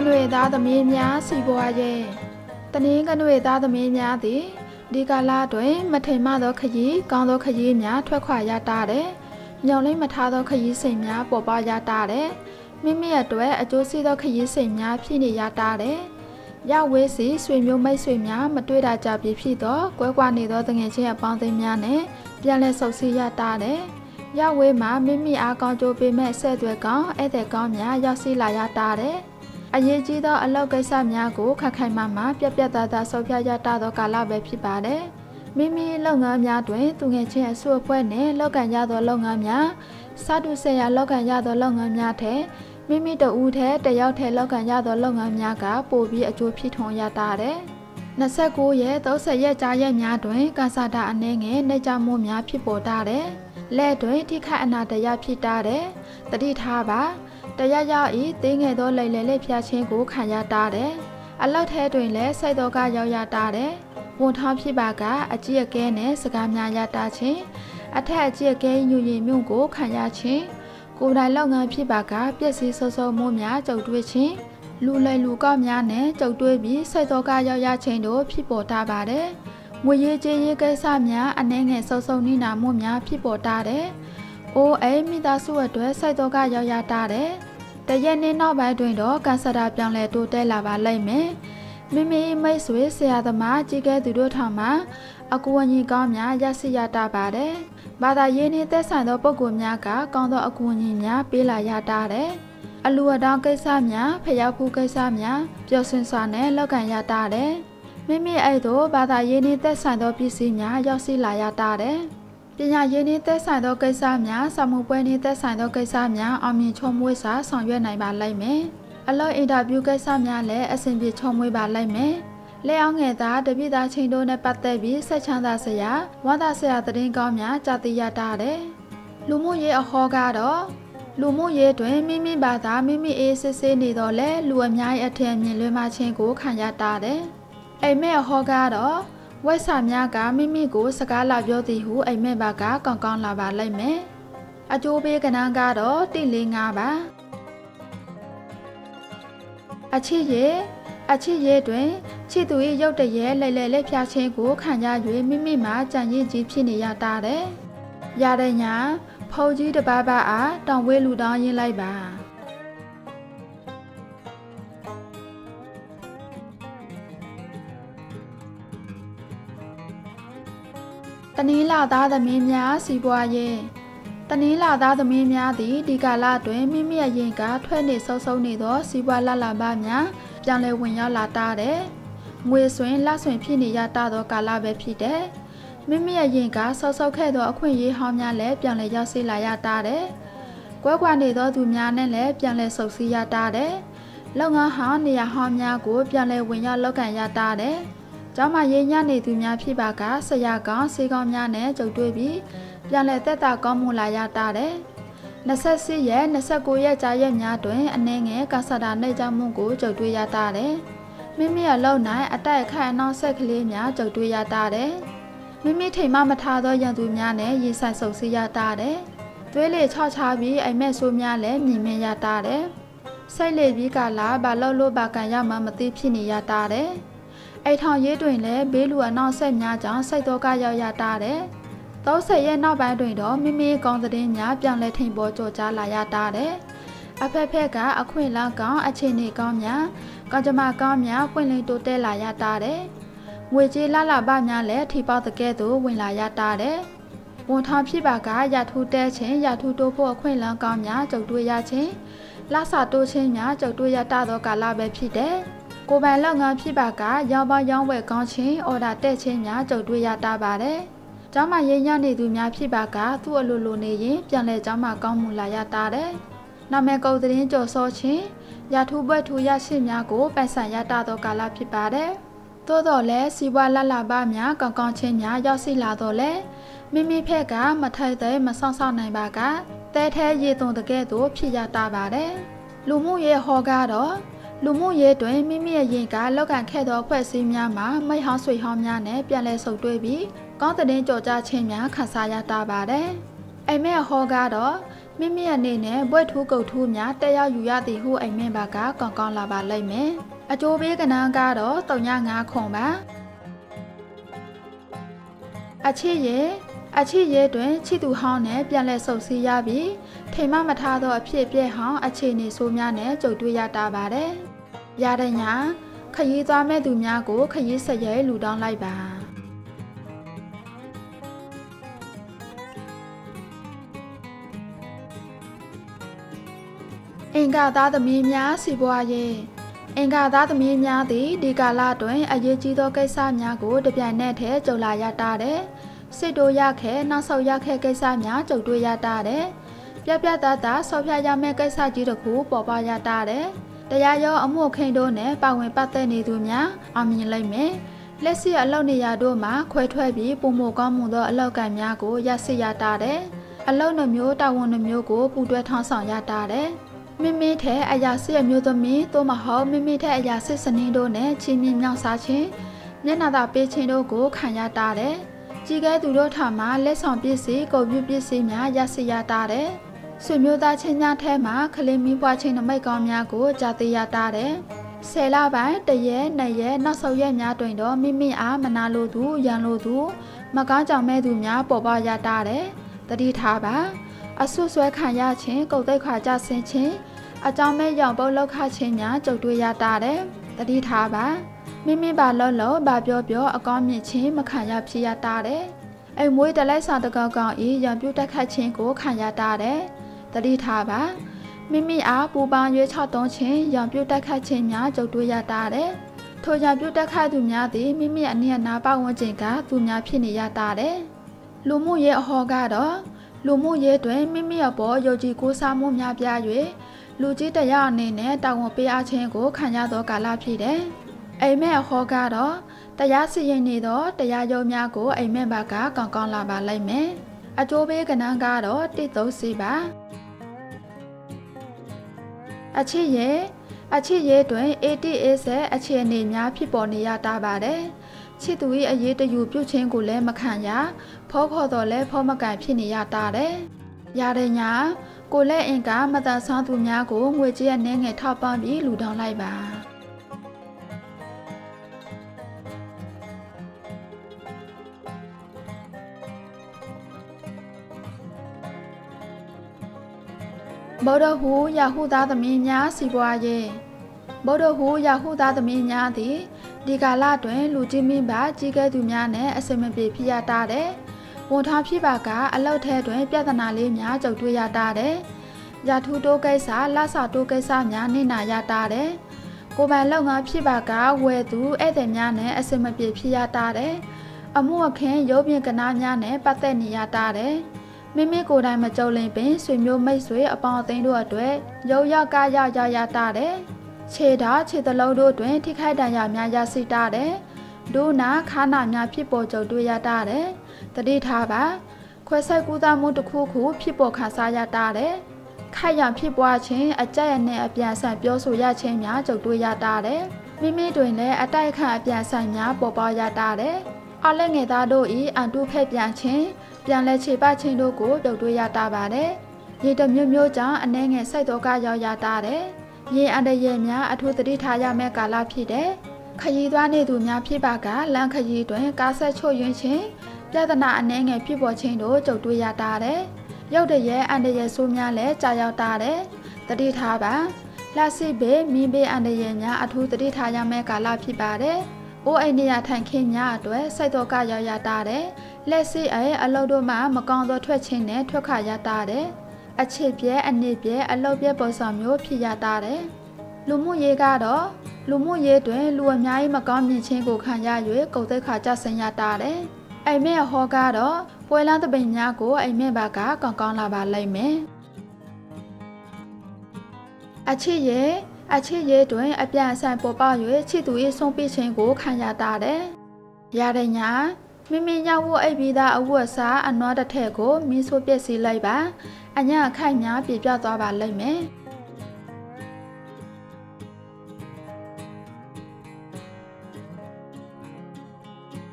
နွေသားသမီးများစီပွားရဲ့တနင်္ဂနွေသားသမီးများသည်ဒီကာလတွင်မထိန်မသောခရီးကောင်းသောခရီးများထွက်ခွာရတာတယ်။ညောင်လိမ့်မထားသောခရီးစိတ်များပေါ်ပါရတာတယ်။မိမိအတွက်အကျိုးစီးသောခရီးစိတ်များဖြစ်နေရတာတယ်။ရဝေးစီဆွေမျိုးမိတ်ဆွေများမတွေ့တာကြပြီဖြစ်သောကွဲကွာနေသောတငယ်ချင်းအပေါင်းအသင်းများနဲ့ပြန်လည်ဆုံစည်းရတာတယ်။ရဝေးမှာမိမိအားကောင်းကျိုးပေးမဲ့ဆက်သွယ်ကောင်းဧည့်သည်ကောင်းများရောက်ရှိလာရတာတယ်။အရေးကြီးသောအလုပ်ကိစ္စများကိုခက်ခိုင်မာမာပြတ်ပြတ်သားသားဆုံးဖြတ်ရတသောကာလပဲဖြစ်ပါတယ်။မိမိလုပ်ငန်းများတွင်သူငယ်ချင်းအစုအဖွဲ့နှင့်လုပ်ကိုင်ရသောလုပ်ငန်းများစတုဆရာလုပ်ကိုင်ရသောလုပ်ငန်းများထက်မိမိတဦးတည်းတယောက်တည်းလုပ်ကိုင်ရသောလုပ်ငန်းများကပိုပြီးအကျိုးဖြစ်ထွန်းရတာတယ်။29ရက်30ရက်ကြာရက်များတွင်ကစားတာအနေငယ်နှိမ့်ချမှုများဖြစ်ပေါ်တာတယ်။လက်တွင်ထိခိုက်အနာတရားဖြစ်တာတယ်။တတိထားပါတရားရောက်ဤတင်းငယ်သောလိမ်လည်လက်ဖြတ်ခြင်းကိုခံရတာတယ်။အလောက်ထဲတွင်လည်းစိတ်တော်ကရောက်ရတာတယ်။ဝန်ထောင်းဖြစ်ပါကအကြည့်အကဲနဲ့စကားများရတာချင်းအထက်အကြည့်အကဲညူရင်မြုံကိုခံရခြင်းကိုယ်တိုင်လောက်ငန်းဖြစ်ပါကပျက်စီးဆော့ဆော့မှုများကြုံတွေ့ခြင်းလူလိမ်လူကောက်များနဲ့ကြုံတွေ့ပြီးစိတ်တော်ကရောက်ရခြင်းတို့ဖြစ်ပေါ်တာပါတယ်။ငွေရေးကြေးရေးကိစ္စများအနှဲငယ်ဆော့ဆော့နိနာမှုများဖြစ်ပေါ်တာတယ်။အိုးအိမ်မိသားစုအတွက်စိတ်တော်ကရောက်ရတာတယ်။တရက်နေ့နောက်ပိုင်းတွင်တော့ကန်ဆာတာပြောင်းလဲတိုးတက်လာပါလိမ့်မယ်။မိမိမိတ်ဆွေဆရာသမားကြီးကဲသူတို့ထောင်မှာအကူအညီကောင်းများရရှိရတာပါတယ်။ဘာသာရေးနှင့်သက်ဆိုင်သောပုဂ္ဂိုလ်များကကောင်းသောအကူအညီများပေးလာရတာတယ်။အလူအတောင်းကိစ္စများဖျောက်ဖူးကိစ္စများပျော်ရွှင်စွာနဲ့လောက်ကန်ရတာတယ်။မိမိအဲ့သို့ဘာသာရေးနှင့်သက်ဆိုင်သောပစ္စည်းများရောက်ရှိလာရတာတယ်။ပညာရေးနှင့်သက်ဆိုင်သောကိစ္စများစာမှုပွဲနှင့်သက်ဆိုင်သောကိစ္စများအောင်မြင်ချုံမွေးစွာဆောင်ရွက်နိုင်ပါလိမ့်မယ်။အလုပ်အင်တာဗျူးကိစ္စများလည်းအဆင်ပြေချုံမွေးပါလိမ့်မယ်။လက်အောင်ငယ်သားတပိသားချင်းတို့နဲ့ပတ်သက်ပြီးဆက်ချမ်းသာစရာဝမ်းသာစရာသတင်းကောင်းများကြားသိရတာတယ်။လူမှုရေးအဟောကတော့လူမှုရေးတွင်မိမိဘာသာမိမိအေးစစ်စစ်နေတော့လဲလူအများကြီးအထင်မြင်လွှဲမှချင်းကိုခံရတာတယ်။အိမ်မက်အဟောကတော့ဝိဆာများကမိမိကိုစကားလာပြောသည်ဟုအိမ်မက်ဘာကကောင်းကောင်းလာပါလိမ့်မယ်။အကျိုးပေးကဏ္ဍကတော့145ပါ။အချစ်ရဲ့တွင်ချစ်သူ၏ရုပ်တရက်လဲလဲလက်ဖြာခြင်းကိုခံရ၍မိမိမှာကြံရည်ကြီးဖြစ်နေရတာတဲ့။ရတဲ့ညာဖုန်ကြီးတပါးပါအားတောင်ဝဲလူတောင်းရင်းလိုက်ပါတနင်္လာသားသမီးများစီပွားရဲ့တနင်္လာသားသမီးများသည်ဒီကာလတွင်မိမိအရင်ကထွက်နေဆုံဆုံနေသောစီပွားလလပါများပြန်လဲဝင်ရောက်လာတာတဲ့ငွေဆွင်လက်ဆွင်ဖြစ်နေရတာသောကာလပဲဖြစ်တဲ့မိမိအရင်ကဆောက်ဆောက်ခဲ့သောအခွင့်အရေးဟောင်းများလည်းပြန်လဲရောက်ရှိလာရတာတဲ့ကွဲကွာနေသောသူများနဲ့လည်းပြန်လဲဆုံစည်းရတာတဲ့လုပ်ငန်းဟောင်းနေရာဟောင်းများကိုပြန်လဲဝင်ရောက်လောက်ကန်ရတာတဲ့ကျောင်းမှာရေးညနေသူများဖြစ်ပါကဆရာကောင်းဆေးကောင်းများနဲ့ကြုံတွေ့ပြီးပြန်လဲသက်တာကောင်းမှုလာရတာတဲ့28ရက်29ရက်ကြာရက်များတွင်အနှဲငယ်ကဆာတာနှိပ်ကြမှုကိုကြုံတွေ့ရတာတဲ့မိမိအလုပ်၌အတိုက်ခိုက်အနောက်ဆက်ကလေးများကြုံတွေ့ရတာတဲ့မိမိထိမ်မမထားသောရန်သူများနဲ့ရေဆိုင်ဆုံစည်းရတာတဲ့သွေးလေချော့ချပြီးအိမ်မက်ဆိုးများလည်းမြင်မြင်ရတာတဲ့စိတ်လေပြီးကလာဘာလို့ဘာကန်ရမှမသိဖြစ်နေရတာတဲ့အိမ်ထောင်ရေးတွင်လည်းဘေးလူအနောက်ဆက်များကြောင့်စိတ်တော့ကရောက်ရတာတဲ့30ရက်နောက်ပိုင်းတွင်တော့မိမိကောင်းသတင်းများပြန်လဲထိန်ပေါ်ကြော်ကြားလာရတာတဲ့အဖက်ဖက်ကအခွင့်အလမ်းကောင်းအခြေအနေကောင်းများကောင်းကြမကောင်းများပွင့်လင်းတိုးတက်လာရတာတဲ့ငွေကြေးလာလာပများလည်းထိပေါက်တကဲ့သို့ဝင်လာရတာတဲ့ဝန်ထောင်ဖြစ်ပါကရထူးတဲခြင်းရထူးတိုးဖို့အခွင့်အလမ်းကောင်းများကြုံတွေ့ရခြင်းလာစာတိုးခြင်းများကြုံတွေ့ရတသောကာလပဲဖြစ်တဲ့ကိုယ်ပိုင်လုပ်ငန်းဖြစ်ပါကရောင်းပေါင်းရောင်းဝယ်ကောင်းခြင်းအော်ဒါတက်ခြင်းများကြုံတွေ့ရတာပါတယ်ကျောင်းမှာရင်းညနေသူများဖြစ်ပါကသူ့အလိုလိုနေရင်ပြန်လဲကျောင်းမှာကောင်းမှုလာရတာတဲ့နာမည်ကုတ်သတင်းကြော်စောခြင်းရထူးပွဲထူရရှိများကိုပိုင်ဆိုင်ရတသောကာလဖြစ်ပါတယ်သို့တော်လည်းစီးပွားလလပါများကောင်းကောင်းချင်းများရောက်ရှိလာတော့လေမိမိဖက်ကမထိုက်တဲ့မဆောင်ဆောင်နိုင်ပါကတဲထဲရေသွန်တကဲ့သို့ဖြစ်ရတာပါတယ်လူမှုရေးဟောကတော့လူမှုရေးတွင်မိမိရဲ့ရင်ကလောက်ကန်ခဲ့သောဖွဲ့စည်းများမှာမိဟောင်းဆွေဟောင်းများနဲ့ပြန်လဲဆုံတွေ့ပြီးကောင်းတဲ့ကြော်ကြားခြင်းများခန်းစားရတာပါတယ်အိမ်မက်ဟောကတော့မိမိအနေနဲ့ဘွဲ့ထူးကုတ်ထူးများတက်ရောက်ယူရသည်ဟုအိမ်မက်ပါကကောင်းကောင်းလာပါလိမ့်မယ်အကျိုးပေးကဏ္ဍကတော့305ခွန်ပါအချစ်ရဲ့တွင်ချစ်သူဟောင်းနဲ့ပြန်လည်ဆုပ်စည်းရပြီးထိမ်မထားသောအဖြစ်အပျက်ဟောင်းအခြေအနေဆိုးများနဲ့ကြုံတွေ့ရတာပါတယ်ရတဲ့ညာခရီးသွားမဲ့သူများကိုခရီးဆက်ရဲလူတောင်းလိုက်ပါအင်္ဂါသားသမီးများစီပွားရေးအင်္ဂါသားသမီးများသည်ဒီကာလတွင်အရေးကြီးသောကိစ္စများကိုတပြိုင်နက်တည်းကြုံလာရတာတဲ့စစ်တိုးရခဲနောက်ဆုတ်ရခဲကိစ္စများကြုံတွေ့ရတာတဲ့ပြပြတတ်ဆောက်ဖြရမယ့်ကိစ္စကြီးတစ်ခုပေါ်ပေါရတာတဲ့တရားရောအမှုခင်းတို့နဲ့ပါဝင်ပတ်သက်နေသူများအောင်မြင်လိမ့်မယ်လက်ရှိအလုပ်နေရာတို့မှာခွဲထွက်ပြီးပုံမကောင်းမှုသောအလောက်ကံများကိုရရှိရတာတဲ့အလုပ်နှမျိုးတာဝန်နှမျိုးကိုပူတွဲထောင်းဆောင်ရတာတဲ့မိမိထဲအရာစစ်အမျိုးသမီးသို့မဟုတ်မိမိထဲအရာစစ်စနင်းတို့နဲ့ချင်းမြင့်မြောက်စားခြင်းမျက်နှာသာပေးခြင်းတို့ကိုခံရတာတဲ့ကြီးကဲသူတို့ထမှလက်ဆောင်ပစ္စည်းကုန်ပြုပစ္စည်းများရရှိရတာတဲ့ဆွေမျိုးသားချင်းများထဲမှာခလေးမီးပွားခြင်းနမိတ်ကောင်းများကိုကြားသိရတာတဲ့10လပိုင်း1ရက်2ရက်နောက်ဆုံးရက်များတွင်တော့မိမိအားမနာလိုသူရန်လိုသူမကောင်းကြောင်မဲ့သူများပေါ်ပေါရတာတဲ့တတိထားပါအဆွဆွဲခံရခြင်းကုတ်သိက္ခာကြဆင်းခြင်းအကြောင်းမဲ့ရောင်ပုတ်လောက်ခခြင်းများကြုံတွေ့ရတာတဲ့တတိထားပါမိမိပါလုံးဘာပြောအကောင်းမြင့်ခြင်းမခံရဖြစ်ရတာတဲ့အိမ်မွေးတလိုက်ဆောင်တကောက်ကောင်ဤရံပြူတက်ခတ်ခြင်းကိုခံရတာတဲ့တတိထားပါမိမိအားပူပန်းရွေးချတုံးခြင်းရံပြူတက်ခတ်ခြင်းများကြုံတွေ့ရတာတဲ့ထိုရံပြူတက်ခတ်သူများသည်မိမိအနည်းအနာပတ်ဝန်းကျင်ကသူများဖြစ်နေရတာတဲ့လူမှုရေးအဟောကတော့လူမှုရေးတွင်မိမိအပေါ်ယုံကြည်ကိုးစားမှုများပြား၍လူကြီးတရားအနေနဲ့တာဝန်ပေးအားခြင်းကိုခံရသောကာလဖြစ်တယ်အိမ်မက်အဟောကတော့တရားစီရင်နေသောတရားရုံးများကိုအိမ်မက်ဘာကကောင်းကောင်းလာပါလိမ့်မယ်အကျိုးပေးကဏ္ဍကတော့134ပါအချစ်ရဲ့တွင် ATS အခြေအနေများဖြစ်ပေါ်နေရတာပါတယ်ချစ်သူ၏အရေးတယူပြုခြင်းကိုလည်းမခံရဖောခေါ်တော်လဲဖောမကန်ဖြစ်နေရတာတဲ့ရတဲ့ညာကိုလည်းအင်ကမတန်ဆောင်းသူများကိုငွေကြေးအနေငယ်ထောက်ပံ့ပြီးလူတောင်းလိုက်ပါဗုဒ္ဓဟူယာဟုသားသမီးများစီပွားရေးဗုဒ္ဓဟူယာဟုသားသမီးများသည်ဒီကာလတွင်လူကြီးမင်းပါကြီးကဲသူများနဲ့အစမပြေဖြစ်ရတာတဲ့ဝန်ထမ်းဖြစ်ပါကအလောက်ထဲတွင်ပြဿနာလေးများကြုံတွေ့ရတာတဲ့ရာထူးတိုးကိစ္စလဆတိုးကိစ္စများနေနာရတာတဲ့ကိုယ်ပိုင်လုပ်ငန်းဖြစ်ပါကဝယ်သူဧည့်သည်များနဲ့အစမပြေဖြစ်ရတာတဲ့အမှုအခင်းရုပ်ပြင်ကဏ္ဍများနဲ့ပတ်သက်နေရတာတဲ့မိမိကိုယ်တိုင်မကြုံလင်ပင်ဆွေမျိုးမိတ်ဆွေအပေါင်းအသင်းတို့အတွက်ရုပ်ရောက်ကရရတာတဲ့ခြေတလုံးတို့တွင်ထိခိုက်ဒဏ်ရာများရရှိတာတဲ့ဒုနာခါနာများဖြစ်ပေါ်ကြုံတွေ့ရတာတဲ့တတိထားပါခွဲဆိုင်ကူးသမှုတစ်ခုဖြစ်ပေါ်ခါစားရတာတဲ့ခိုက်ရန်ဖြစ်ပွားခြင်းအကြက်ရနဲ့အပြန်ဆန်ပြောဆိုရခြင်းများကြုံတွေ့ရတာတဲ့မိမိတွင်လည်းအတိုက်ခန့်အပြန်ဆန်များပေါ်ပေါရတာတဲ့အလက်ငယ်သားတို့ဤအန်တုဖက်ပြန်ခြင်းပြန်လဲခြေပချင်းတို့ကိုပြုတ်တွေ့ရတာပါတယ်။ရေတမျိုးကြောင့်အနှဲငယ်စိတ်တော့ကရောက်ရတာတဲ့။ရေအန္တရာယ်များအထူးသတိထားရမယ့်ကာလဖြစ်တဲ့။ခရီးသွားနေသူများဖြစ်ပါကလမ်းခရီးတွင်ကားဆက်ချို့ယွင်းခြင်းပြဿနာအနှဲငယ်ဖြစ်ပေါ်ခြင်းတို့ကြုံတွေ့ရတာတဲ့။ရုပ်တရက်အန္တရာယ်ဆိုးများလည်းကြာရောက်တာတဲ့။သတိထားပါ။လက်ရှိဘေးမိဘေးအန္တရာယ်များအထူးသတိထားရမယ့်ကာလဖြစ်ပါတယ်။အိုးအိမ်နေရထိုင်ခင်းများအတွက်စိတ်တော့ကရောက်ရတာတဲ့။လက်ရှိအလုပ်တို့မှာမကောင်းသောထွက်ခြင်းနဲ့ထွက်ခါရတာတဲ့အချစ်ပြဲအနေပြဲအလုပ်ပြဲပေါ်ဆောင်မျိုးဖြစ်ရတာတဲ့လူမှုရေးကတော့လူမှုရေးတွင်လူအများကြီးမကောင်းမြင်ခြင်းကိုခံရ၍ကုန်သက်ခါကြဆင်းရတာတဲ့အိမ်မက်ဟောကတော့ပွဲလန်းတပိန်များကိုအိမ်မက်ဘာကကောင်းကောင်းလာပါလိမ့်မယ်အချစ်ရဲ့တွင်အပြန်အဆိုင်ပေါ်ပေါ၍ချစ်သူ၏ဆုံးဖြတ်ခြင်းကိုခံရတာတဲ့ရတဲ့ညာမိမိညဝအိပ်ပြီးသားအဝတ်အစားအနွားတစ်ထက်ကိုမီးဆိုးပစ်စီလိုက်ပါအညအခိုက်များပြပြသွားပါလိမ့်မယ်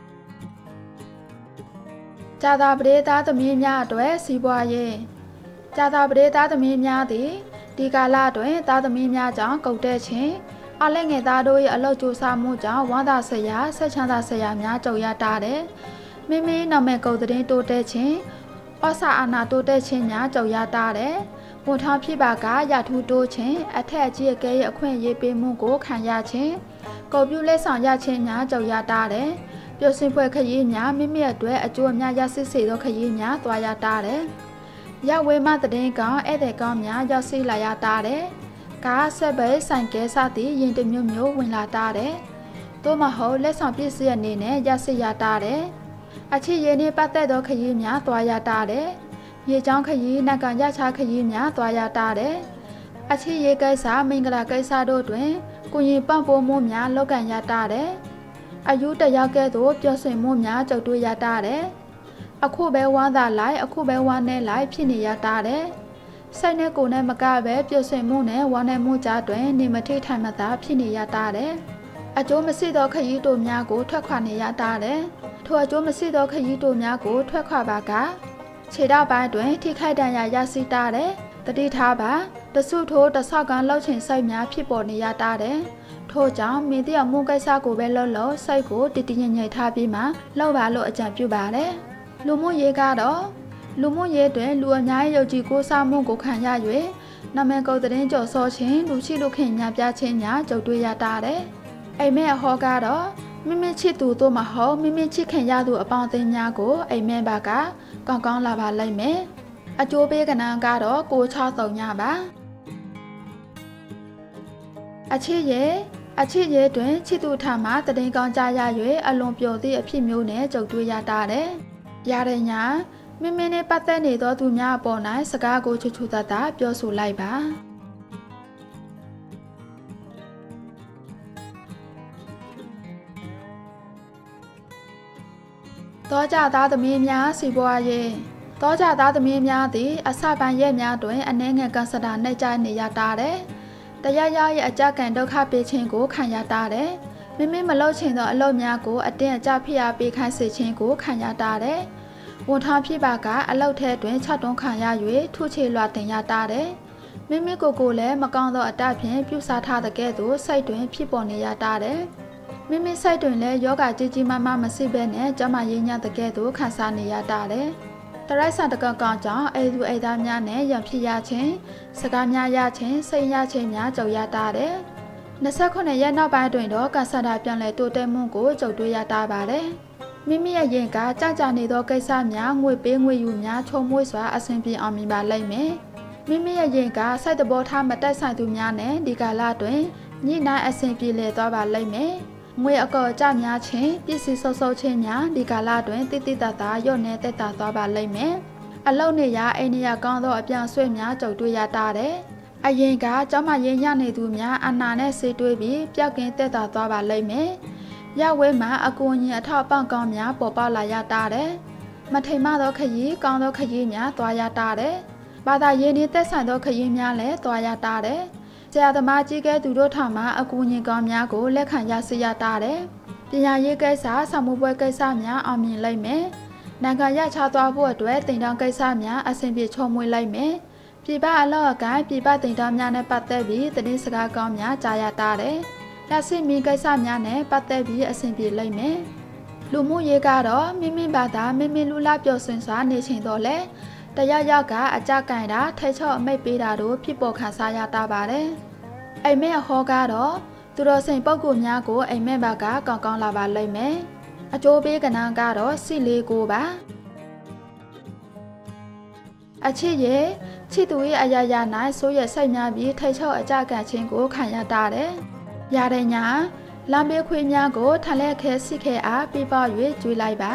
ကြာသာပရိသတ်သမီးများအတွက်စီးပွားရေးကြာသာပရိသတ်သမီးများသည်ဒီကာလတွင်သားသမီးများကြောင့်ကုတ်တဲ့ခြင်းအလဲငယ်သားတို့၏အလုပ်ကြိုးစားမှုကြောင့်ဝမ်းသာစရာဆက်ချမ်းသာစရာများကြုံရတာတဲ့မိမိနာမည်ကုတ်တဲ့တိုးတဲ့ခြင်းဩစာအာဏာတိုးတဲ့ခြင်းများကြုံရတာတဲ့ဝန်ထမ်းဖြစ်ပါကရထူးတိုးခြင်းအထက်အကြီးအကဲရဲ့အခွင့်အရေးပေးမှုကိုခံရခြင်းကုန်ပြုလက်ဆောင်ရခြင်းများကြုံရတာတဲ့ပြုစင်ဖွဲ့ခရီးများမိမိအတွက်အကျိုးအများရရှိစေသောခရီးများသွားရတာတဲ့ရဝေမတဲ့င်းကောင်ဧည့်သည်ကောင်များရောက်ရှိလာရတာတဲ့ကားဆက်ပဲဆိုင်ကဲစသည်ရင်တမျိုးမျိုးဝင်လာတာတဲ့သို့မဟုတ်လက်ဆောင်ပစ္စည်းအနေနဲ့ရရှိရတာတဲ့အချစ်ရည်နှင့်ပတ်သက်သောခရီးများသွားရတာတဲ့ရေချောင်းခရီးနဂံရချခရီးများသွားရတာတဲ့အချစ်ရည်ကိစ္စမင်္ဂလာကိစ္စတို့တွင်ကိုရင်ပံ့ပိုးမှုများလုပ်ကံရတာတဲ့အယူတယောက်ကဲ့သို့ပြောဆွေမှုများကြုံတွေ့ရတာတဲ့အခုပဲဝမ်းသာလိုက်အခုပဲဝမ်းနဲ့လိုက်ဖြစ်နေရတာတဲ့စိတ်နဲ့ကိုယ်နဲ့မကပဲပြောဆွေမှုနဲ့ဝမ်းနဲ့မှုကြားတွင်နေမထိထိုင်မသာဖြစ်နေရတာတဲ့အကျိုးမရှိသောခရီးတို့များကိုထွက်ခွာနေရတာတဲ့ထိုအကျိုးမရှိသောခရီးတို့များကိုထွက်ခွာပါကခြေထောက်ပိုင်းတွင်ထိခိုက်ဒဏ်ရာရရှိတာတဲ့တတိထားပါတဆုထိုးတဆောက်ကလှုပ်ချင်စိတ်များဖြစ်ပေါ်နေရတာတဲ့ထို့ကြောင့်မိသည့်အမှုကိစ္စကိုပဲလှုပ်လို့စိတ်ကိုတည်တည်ငြိမ်ငြိမ်ထားပြီးမှလှုပ်ပါလို့အကြံပြုပါတယ်လူမှုရေးကတော့လူမှုရေးတွင်လူအများယုံကြည်ကိုးစားမှုကိုခံရ၍နာမည်ကုတ်တဲ့ကြော်စောခြင်းလူရှိလူခင်ညာပြခြင်းညာကြုံတွေ့ရတာတဲ့အိမ်မက်အဟောကတော့မိမိချစ်သူတို့မဟုတ်မိမိချစ်ခင်ရသူအပေါင်းအသင်းများကိုအိမ်မက်ဘကကောင်းကောင်းလာပါလိမ့်မယ်အကျိုးပေးကဏ္ဍကတော့663ညပါအချစ်ရဲ့တွင်ချစ်သူထမှတည်င်းကောင်းကြရ၍အလွန်ပျော်သည့်အဖြစ်မျိုးနဲ့ကြုံတွေ့ရတာတဲ့ရတဲ့ညာမိမိနဲ့ပတ်သက်နေသောသူများအပေါ်၌စကားကိုချွတ်ချွတ်တတ်တာပြောဆိုလိုက်ပါတောကြသားသမီးများစီပွားရေးတောကြသားသမီးများသည်အစပိုင်းရက်များတွင်အနှဲငယ်ကစတာနှိပ်ကြနေရတာတဲ့တရားရရဲ့အကြကံဒုက္ခပေးခြင်းကိုခံရတာတဲ့မိမိမလုပ်ချင်သောအလုပ်များကိုအတင်းအကျဖိအားပေးခိုင်းစေခြင်းကိုခံရတာတဲ့ဝန်ထမ်းဖြစ်ပါကအလုပ်ထဲတွင်6တွန်းခံရ၍ထုချေလွှာတင်ရတာတဲ့မိမိကိုယ်ကိုလည်းမကောင်းသောအတတ်ဖြင့်ပြုစားထားတဲ့ကဲ့သို့စိတ်တွင်ဖြစ်ပေါ်နေရတာတဲ့မိမိစိတ်တွင်လည်းယောဂကြီးကြီးမားမားမရှိဘဲနဲ့ကျမရေးညံ့တဲ့ကဲ့သို့ခံစားနေရတာတဲ့တရိုက်ဆန်တကောင်ကောင်ကြောင့်အိသူအိသားများနဲ့ရံဖြစ်ရခြင်းစကားများရခြင်းစိတ်ရခြင်းများကြုံရတာတဲ့29ရက်နောက်ပိုင်းတွင်တော့ကဆန္ဒပြန်လည်တိုးတက်မှုကိုကြုံတွေ့ရတာပါတယ်မိမိရဲ့ရင်ကကြကြနေသောကိစ္စများငွေပေးငွေယူများချုံမွေးစွာအဆင်ပြေအောင်မြင်ပါလိမ့်မယ်မိမိရဲ့ရင်ကစိုက်တဘောထားမတိုက်ဆိုင်သူများနဲ့ဒီကာလတွင်ညှိနှိုင်းအဆင်ပြေလည်သွားပါလိမ့်မယ်ငွေအကောကြများခြင်းပစ္စည်းဆုပ်ဆုပ်ခြင်းများဒီကာလတွင်တိတိတတ်တာရော့နေတက်တာသွားပါလိမ့်မယ်အလုံနေရအိန္ဒိယကောင်းသောအပြန်ဆွေများကြုံတွေ့ရတာတဲ့အရင်ကကျောင်းမရင်းရနေသူများအနာနဲ့ဆေးတွေးပြီးပျောက်ကင်းတက်တာသွားပါလိမ့်မယ်ရဝဲမှာအကူအညီအထောက်ပံ့ကောင်းများပေါ်ပေါက်လာရတာတဲ့မထိန်မသောခရီးကောင်းသောခရီးများသွားရတာတဲ့ဘာသာရေးနှင့်သက်ဆိုင်သောခရီးများလည်းသွားရတာတဲ့ဆရာသမားကြီးကဲသူတို့ထောင်မှာအကူအညီကောင်းများကိုလက်ခံရရှိရတာတဲ့ပညာရေးကိစ္စဆောက်မှုပွဲကိစ္စများအောင်မြင်လိမ့်မယ်နိုင်ငံရချသွားဖို့အတွက်တင်တောင်းကိစ္စများအဆင်ပြေချုံမွေးလိုက်မယ်ပြည်ပအလောက်အကိုင်းပြည်ပတင်တောင်းများနဲ့ပတ်သက်ပြီးသတင်းစကားကောင်းများကြားရတာတဲ့လက်ရှိမိကိစ္စများနဲ့ပတ်သက်ပြီးအဆင်ပြေလိမ့်မယ်လူမှုရေးကတော့မိမိဘာသာမိမိလူလာပြောဆွင်စွာနေချိန်တော့လေတရားရောက်ကအကြကင်တာထိတ်ချော့အမိတ်ပေးတာတို့ဖြစ်ပေါ်ခံစားရတာပါတယ်အိမ်မက်ဟောကတော့သူတော်စင်ပုဂ္ဂိုလ်များကိုအိမ်မက်ဘကကောင်းကောင်းလာပါလိမ့်မယ်အကျိုးပေးကဏ္ဍကတော့စီလေးကိုပါအချစ်ရဲ့ချစ်သူရဲ့အရာရာ၌ဆိုးရစိတ်များပြီးထိတ်ချော့အကြကန်ခြင်းကိုခံရတာတဲ့ရတဲ့ညာလမ်းဘေးခွေးများကိုထလက်ခဲစိခဲအားပြပ၍ကျွေးလိုက်ပါ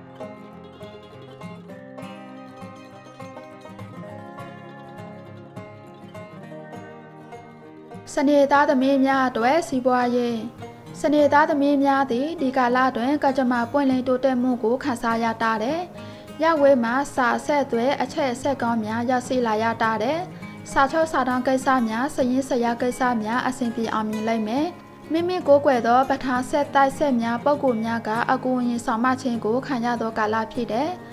စနေသားသမီးများအတွက်စီးပွားရေးစနေသားသမီးများသည်ဒီကာလတွင်ကကြမ္မာပွင့်လင်းတိုးတက်မှုကိုခံစားရတာတဲ့ရဝဲမှာစာဆက်သွဲအချက်အဆက်ကောင်းများရရှိလာရတာတဲ့စာချုပ်စာတမ်းကိစ္စများစရင်စရာကိစ္စများအဆင်ပြေအောင်မြင်လိမ့်မယ်မိမိကိုယ်ွယ်သောပထမဆက်တိုက်ဆက်များပုံကိုများကအကူအရင်ဆောင်မခြင်းကိုခံရသောကာလဖြစ်တဲ့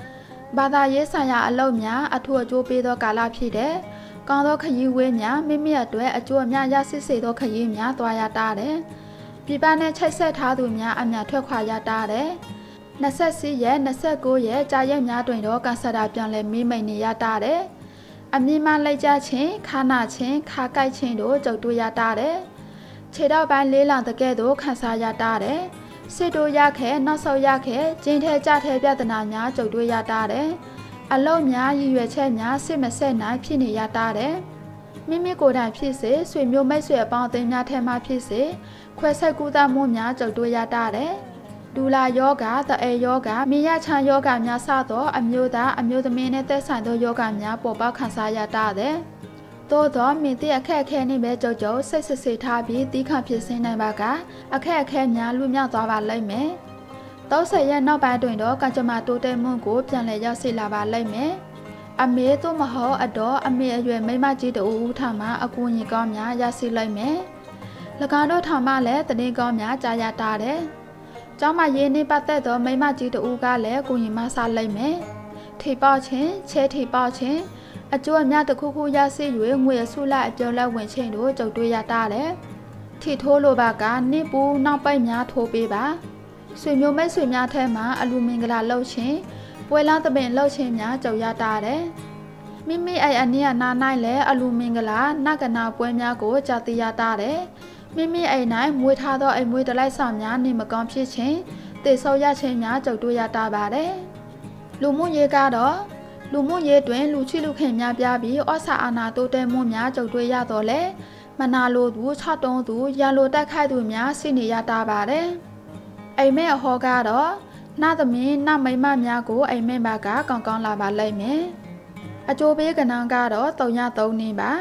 ဘာသာရေးဆိုင်ရာအလုပ်များအထူးအကျိုးပေးသောကာလဖြစ်တဲ့ကောင်းသောခရီးဝေးများမိမိအတွက်အကျိုးအများရရှိစေသောခရီးများသွားရတာတယ်။ပြည်ပနဲ့ချိတ်ဆက်ထားသူများအများထွက်ခွာရတာတယ်။24ရက်29ရက်ကြာရက်များတွင်တော့ကန်ဆာတာပြန်လည်မိမိန်နေရတာတယ်။အမြင့်မှလိုက်ကြခြင်းခါနာခြင်းခါကိုက်ခြင်းတို့ကြုံတွေ့ရတာတယ်။ခြေထောက်ပိုင်းလေးလောင်တကဲ့သို့ခံစားရတာတယ်။စစ်တို့ရခဲ့နောက်ဆုတ်ရခဲ့ကျင်းထဲကြထဲပြဿနာများကြုံတွေ့ရတာတယ်။အလုံးများရည်ရွယ်ချက်များစစ်မဆက်နိုင်ဖြစ်နေရတာတယ်။မိမိကိုယ်တိုင်ဖြစ်စေဆွေမျိုးမိတ်ဆွေအပေါင်းအသင်းများထဲမှဖြစ်စေခွဲဆက်ကူးသမှုများကြုံတွေ့ရတာတယ်။ဒူလာယောဂသအဲယောဂမိယချမ်းယောဂများစသောအမျိုးသားအမျိုးသမီးနဲ့သက်ဆိုင်သောယောဂများပေါ်ပေါက်ခံစားရတာတယ်။သို့သောမင်းတဲ့အခက်အခဲနဲ့ပဲကြုံစိတ်စစ်ထားပြီးတီးခန့်ဖြစ်စေနိုင်ပါကအခက်အခဲများလွတ်မြောက်သွားပါလိမ့်မယ်။30ရက်နောက်ပိုင်းတွင်တော့ကံကြမ္မာတိုးတက်မှုကိုပြန်လည်ရောက်ရှိလာပါလိမ့်မယ်။အမေတို့မဟုတ်အတော်အမေအရွယ်မိမကြီးတူဦးထမှအကူအညီကောင်းများရရှိလိမ့်မယ်။၎င်းတို့ထမှလည်းတည်ကောင်းများကြာရတာတယ်။ကျောင်းမရေးနေပတ်သက်သောမိမကြီးတူကလည်းကိုရင်မဆလိမ့်မယ်။ထိပေါခြင်းချဲထိပေါခြင်းအကျိုးအများတစ်ခုခုရရှိ၍ငွေအစုလိုက်အပြောလက်ဝင်ချင်းတို့ကြုံတွေ့ရတာတယ်။ထိထိုးလိုပါကနှစ်ပူနောက်ပိတ်များထိုးပေးပါ။ဆွေမျိုးမိတ်ဆွေများထဲမှာအလူမင်္ဂလာလှုပ်ခြင်းပွဲလမ်းသပင်လှုပ်ခြင်းများကြုံရတာတယ်။မိမိအဲ့အနည်းအနား၌လည်းအလူမင်္ဂလာနဂနာပွဲများကိုကြာသိရတာတယ်။မိမိအိမ်၌မွေးထားသောအိမ်မွေးတလိုက်ဆောင်များနေမကောင်းဖြစ်ခြင်းတေဆောက်ရခြင်းများကြုံတွေ့ရတာပါတယ်။လူမှုရေးကတော့လူမှုရေးတွင်လူချီလူခင်များပြပြီးဩစာအာဏာတိုးတက်မှုများကြုံတွေ့ရတော့လေမနာလိုသူ၆တုံးသူရန်လိုတက်ခိုက်သူများရှိနေရတာပါတယ်။အိမ်မဲအဟောကတော့နသမင်းနမိမများကိုအိမ်မဲပါကကောင်းကောင်းလာပါလိမ့်မယ်။အကျိုးပေးကဏ္ဍကတော့303နေပါ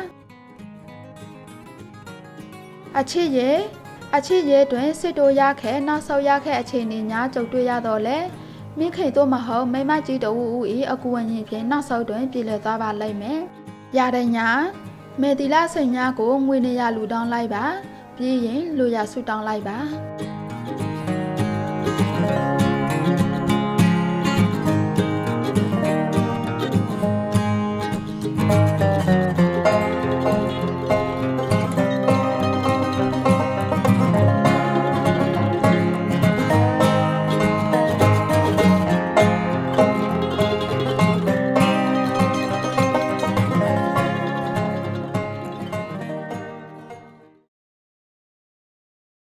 ။အချစ်ရဲ့တွင်စစ်တိုးရခဲ့နောက်ဆုတ်ရခဲ့အခြေအနေများကြုံတွေ့ရတော့လေမိခိတ်တို့မဟုတ်မိမကြီးတူဦး၏အကူအညီဖြင့်နောက်ဆုတ်တွင်ပြည်လည်သွားပါလိမ့်မယ်။ရတဲ့ညာမေတီလာစိန်များကိုငွေနေရလူတောင်းလိုက်ပါပြီးရင်လူရဆူတောင်းလိုက်ပါ။